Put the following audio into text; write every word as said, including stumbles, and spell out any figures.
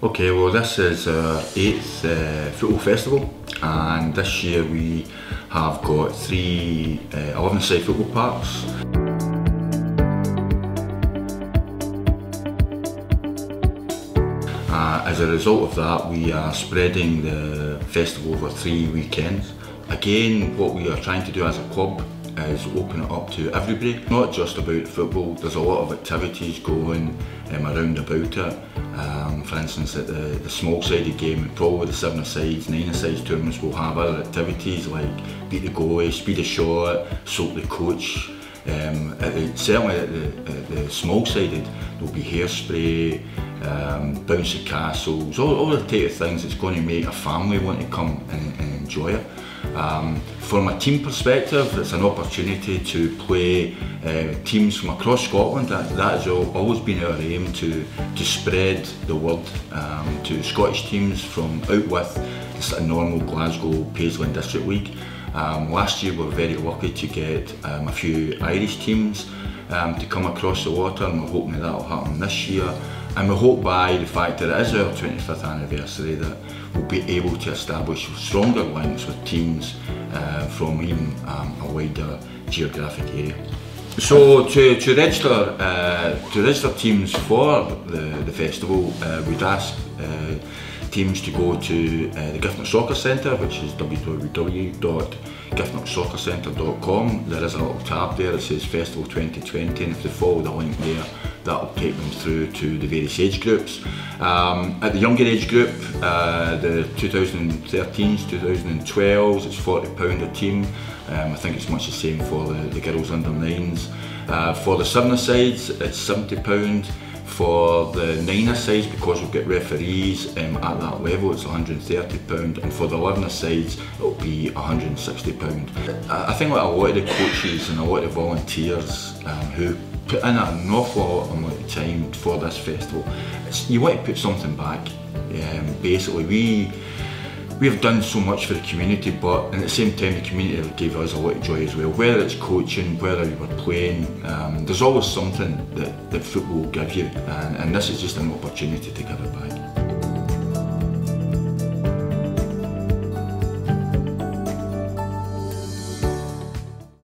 Okay, well this is our eighth uh, football festival, and this year we have got three uh, eleven-side football parks. Uh, as a result of that, we are spreading the festival over three weekends. Again, what we are trying to do as a club is open it up to everybody. Not just about football, there's a lot of activities going um, around about it. Um, for instance, at the, the small-sided game, probably the seven-a-sides, nine-a-sides tournaments will have other activities like beat the goalie, speed a shot, soak the coach. Um, at the, certainly at the, at the small-sided, there'll be hairspray, um, bouncy castles, all, all the type of things that's going to make a family want to come and, and enjoy it. Um, from a team perspective, it's an opportunity to play uh, teams from across Scotland. That, that has always been our aim, to, to spread the word um, to Scottish teams from out with the normal Glasgow Paisley and District League. Um, last year we were very lucky to get um, a few Irish teams um, to come across the water, and we're hoping that that will happen this year. And we hope by the fact that it is our twenty-fifth anniversary that we'll be able to establish stronger links with teams uh, from even um, a wider geographic area. So to, to register uh, to register teams for the, the festival, uh, we'd ask uh, teams to go to uh, the Giffnock Soccer Centre, which is w w w dot giffnock soccer centre dot com. There is a little tab there that says Festival twenty twenty, and if they follow the link there, that will take them through to the various age groups. Um, at the younger age group, uh, the two thousand thirteens, two thousand twelves, it's forty pounds a team. Um, I think it's much the same for the, the girls under nines. Uh, for the seven-a-sides, it's seventy pounds. For the nine-a-sides, because we've got referees um, at that level, it's one hundred and thirty pounds, and for the eleven-a-sides, it'll be one hundred and sixty pounds. I think like a lot of the coaches and a lot of volunteers um, who put in an awful lot of time for this festival, it's, you want to put something back. Um, basically, we we've done so much for the community, but at the same time, the community gave us a lot of joy as well. Whether it's coaching, whether you were playing, um, there's always something that, that football will give you, and, and this is just an opportunity to give it back.